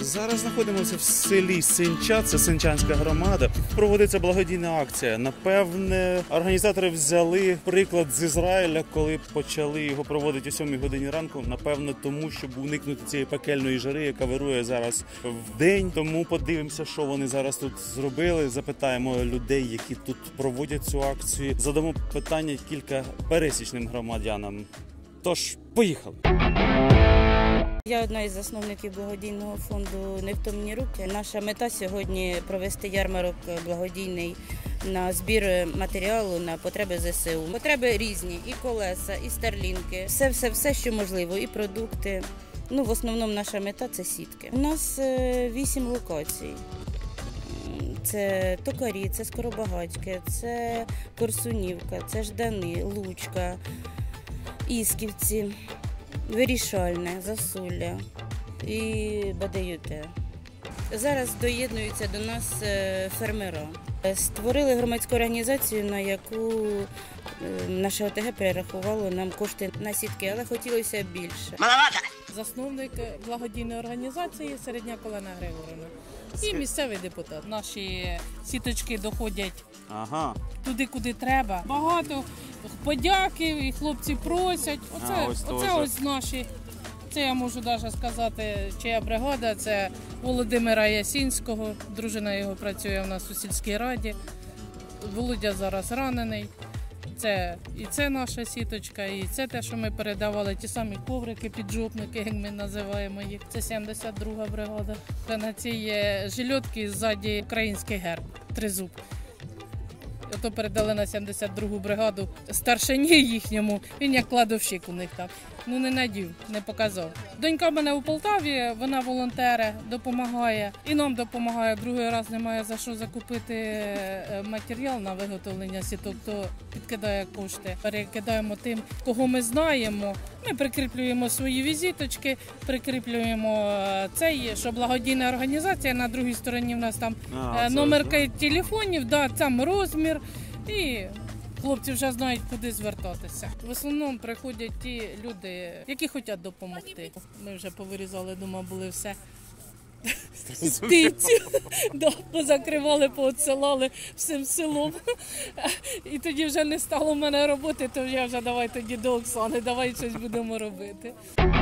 Зараз знаходимося в селі Синча, це Синчанська громада. Проводиться благодійна акція. Напевне, організатори взяли приклад з Ізраїля, коли почали його проводити о 7 годині ранку. Напевне, тому, щоб уникнути цієї пекельної жари, яка вирує зараз в день. Тому подивимося, що вони зараз тут зробили. Запитаємо людей, які тут проводять цю акцію. Задамо питання кілька пересічним громадянам. Тож, поїхали! Я одна із засновників благодійного фонду «Невтомні руки». Наша мета сьогодні – провести ярмарок благодійний на збір матеріалу на потреби ЗСУ. Потреби різні – і колеса, і старлінки, все, що можливо, і продукти. В основному наша мета – це сітки. У нас 8 локацій. Це Токарі, це Скоробагатьке, це Корсунівка, це Ждани, Лучка, Ісківці, Вирішальне, Засулля і Бадеюте. Зараз доєднуються до нас фермера. Створили громадську організацію, на яку наше ОТГ перерахувало нам кошти на сітки, але хотілося більше. Засновник благодійної організації Середняк Олена Григорівна і місцевий депутат. Наші сіточки доходять туди, куди треба. Багато подяки, і хлопці просять. Оце наші. Це я можу навіть сказати, чия бригада. Це Володимира Ясінського. Дружина його працює у нас у сільській раді. Володя зараз ранений. Це наша сіточка, і це те, що ми передавали, ті самі коврики, піджопники, як ми називаємо їх. Це 72-га бригада. На цій жильотці ззаді український герб, тризуб. Ото передали на 72-гу бригаду старшині їхньому, він як кладовщик у них там. Не надів, не показав. Донька в мене у Полтаві, вона волонтери, допомагає. І нам допомагає. Другий раз немає за що закупити матеріал на виготовлення сіток, то підкидає кошти. Перекидаємо тим, кого ми знаємо. Ми прикріплюємо свої візиточки, прикріплюємо що благодійна організація, на другій стороні в нас там номерки телефонів, там розмір. І хлопці вже знають, куди звертатися. В основному приходять ті люди, які хочуть допомогти. Ми вже повирізали, дома були все. Птицю. Позакривали, поотсилали всім селом. І тоді вже не стало в мене роботи, то я вже давай тоді до Оксани, давай щось будемо робити.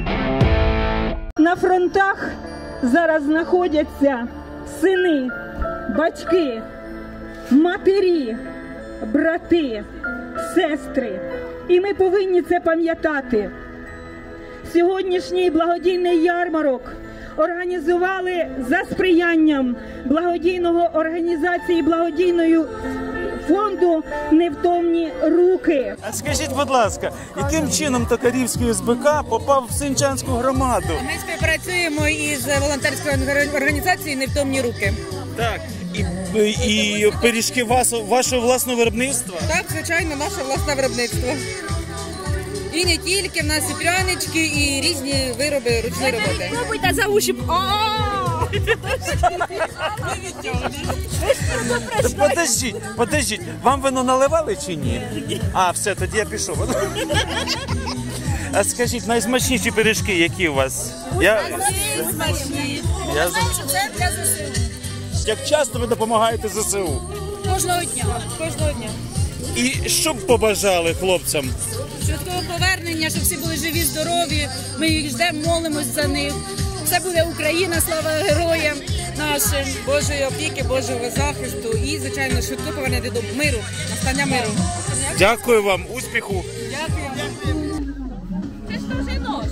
На фронтах зараз знаходяться сини, батьки, матері, брати, сестри. І ми повинні це пам'ятати. Сьогоднішній благодійний ярмарок організували за сприянням благодійного організації благодійної фонду «Невтомні руки». А скажіть, будь ласка, яким чином Токарівський СБК попав в Синчанську громаду? Ми співпрацюємо із волонтерською організацією «Невтомні руки». Так. І пиріжки вашого власного виробництва? Так, звичайно, наше власне виробництво. І не тільки, в нас і прянички, і різні вироби ручної роботи. Пробуйте за уші. Подождіть, вам вино наливали чи ні? Все, тоді я пішов. А скажіть, найсмачніші пиріжки, які у вас? Смачні. Я знаю, що це для ЗСУ. Як часто ви допомагаєте ЗСУ? Кожного дня. Кожного дня. І що б побажали хлопцям? Швидкого повернення, щоб всі були живі, здорові. Ми їх ждемо, молимось за них. Все буде Україна, слава героям нашим, Божої опіки, Божого захисту і, звичайно, швидкого повернення додому. Миру, настання миру. Дякую вам, успіху. Дякую. Ти ж вже нож.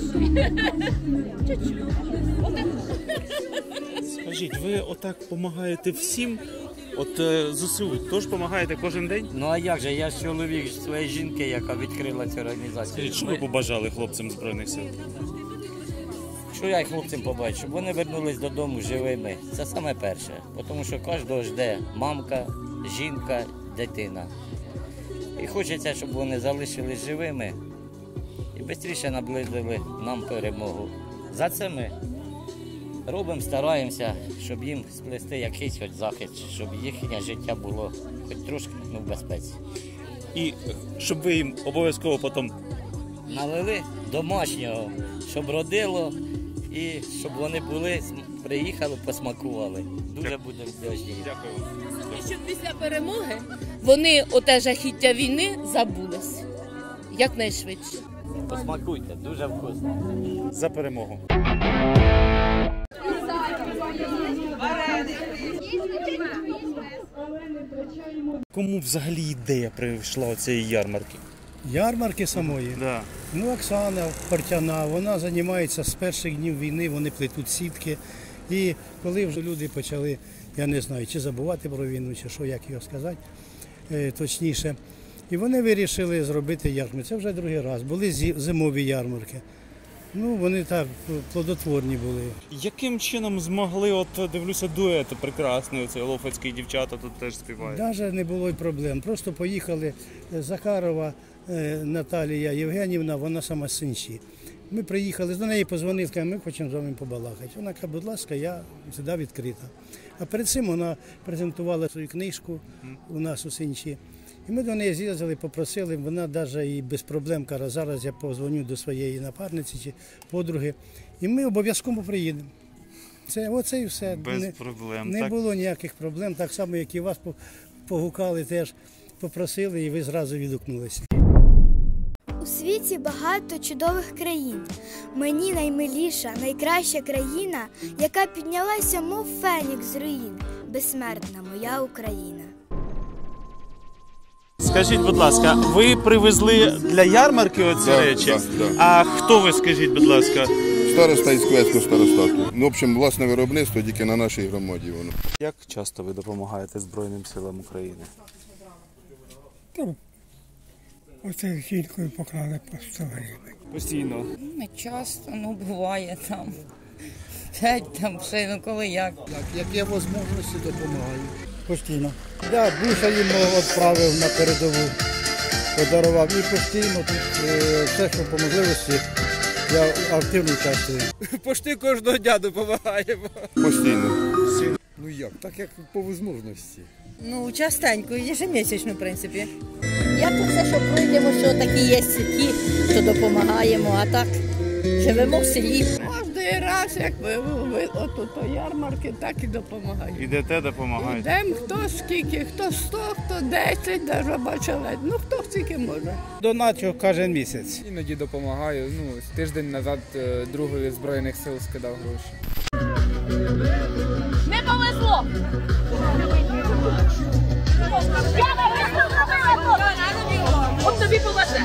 Скажіть, ви отак допомагаєте всім? ЗСУ теж допомагаєте кожен день? Ну а як же, я ж чоловік своєї жінки, яка відкрила цю організацію. Скажіть, що ви побажали хлопцям Збройних сил? Що я хлопцям побачу? Щоб вони вернулись додому живими. Це саме перше. Тому що кожного жде мамка, жінка, дитина. І хочеться, щоб вони залишились живими і швидше наблизили нам перемогу. За це ми робимо, стараємося, щоб їм сплести якийсь хоч захист, щоб їхнє життя було хоч трошки в безпеці. І щоб ви їм обов'язково потім налили домашнього, щоб родило і щоб вони були, приїхали, посмакували. Дуже будемо вдячні. Дякую. І щоб після перемоги вони оте жахіття війни забулись. Якнайшвидше. Посмакуйте, дуже вкусно. За перемогу. Кому взагалі ідея прийшла цієї ярмарки? Ярмарки самої. Да. Ну, Оксана Портяна, вона займається з перших днів війни, вони плетуть сітки. І коли вже люди почали, я не знаю, чи забувати про війну, чи що, як його сказати, точніше. І вони вирішили зробити ярмарки. Це вже другий раз. Були зимові ярмарки. Ну, вони так плодотворні були. Яким чином змогли, от дивлюся, дует прекрасний, оцей лофецький, дівчата тут теж співають. Навіть не було й проблем. Просто поїхали Захарова Наталія Євгенівна, вона сама з Синчі. Ми приїхали, до неї позвонив, сказали, ми хочемо з вами побалакати. Вона каже, будь ласка, я завжди відкрита. А перед цим вона презентувала свою книжку у нас у Синчі. І ми до неї з'їздили, попросили, вона навіть і без проблем каже, зараз я позвоню до своєї напарниці чи подруги, і ми обов'язково приїдемо. Оце і все. Без проблем. Не так? було ніяких проблем, так само, як і вас погукали, теж попросили, і ви зразу відгукнулися. У світі багато чудових країн. Мені наймиліша, найкраща країна, яка піднялася, мов фенікс з руїн. Безсмертна моя Україна. Скажіть, будь ласка, ви привезли для ярмарки оці речі? Да. А хто ви, скажіть, будь ласка? Староста із Квецького старостату. Ну, в общем, власне виробництво тільки на нашій громаді воно. Як часто ви допомагаєте Збройним силам України? Оце жінкою поклали по 100 гривень. Постійно. Не часто, ну буває там. 5 там ще, ну коли як. Як є можливості, допомагаю. Постійно. Да, буша їм відправив на передову, подарував. І постійно тут все, що по можливості, я активно участвую. Почти кожного дня допомагаємо. Постійно. Ну як? Так як по можливості. Ну, частенько, ежемісячно, в принципі. Як оце, що пройдемо, що такі є ті, що допомагаємо, а так живемо в селі. Кожний раз, як ви отут ярмарки, так і допомагаємо. Ідете, допомагаєте? Йдемо, хто скільки, хто 100, хто 10, навіть бачили. Ну, хто скільки може. Доначу кожен місяць. Іноді допомагаю. Ну, тиждень назад другої Збройних сил скидав гроші. Не повезло! От тобі повезе!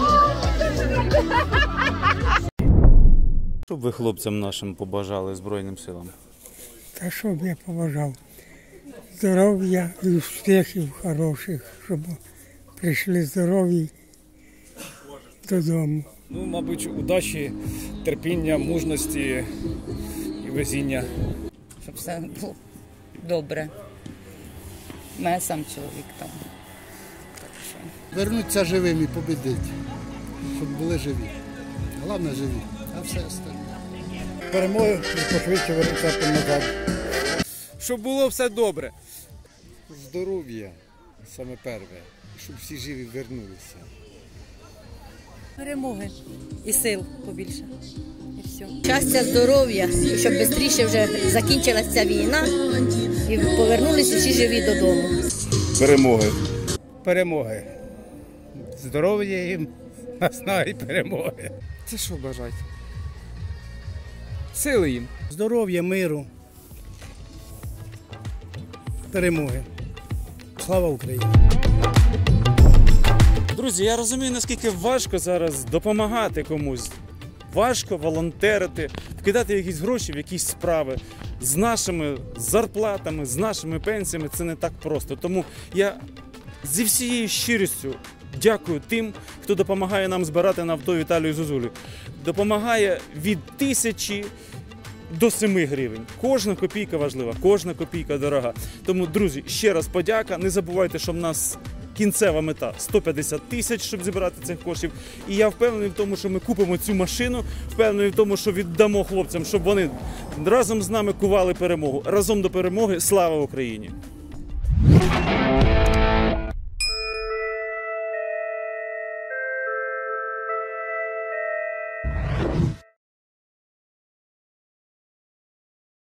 Що б ви хлопцям нашим побажали Збройним силам? Та що б я побажав? Здоров'я і успіхів хороших, щоб прийшли здорові додому. Ну, мабуть, удачі, терпіння, мужності і везіння. Щоб все було добре. У мене сам чоловік там. Вернуться живими і побідити, щоб були живі. Головне живі, а все остальне. Перемоги і пошвидше вернутися назад. Щоб було все добре. Здоров'я саме перше, щоб всі живі вернулися. Перемоги і сил побільше. І все. Щастя, здоров'я, і щоб швидше вже закінчилася ця війна і повернулися всі живі додому. Перемоги. Перемоги. Здоров'я їм, наснаги перемоги. Це що бажати? Сили їм. Здоров'я, миру, перемоги. Слава Україні! Друзі, я розумію, наскільки важко зараз допомагати комусь. Важко волонтерити, вкидати якісь гроші в якісь справи. З нашими зарплатами, з нашими пенсіями це не так просто. Тому я зі всією щирістю дякую тим, хто допомагає нам збирати на авто Віталію Зозулю. Допомагає від 1000 до 7 гривень. Кожна копійка важлива, кожна копійка дорога. Тому, друзі, ще раз подяка. Не забувайте, що в нас кінцева мета 150 тисяч, щоб зібрати цих коштів. І я впевнений в тому, що ми купимо цю машину, впевнений в тому, що віддамо хлопцям, щоб вони разом з нами кували перемогу. Разом до перемоги. Слава Україні!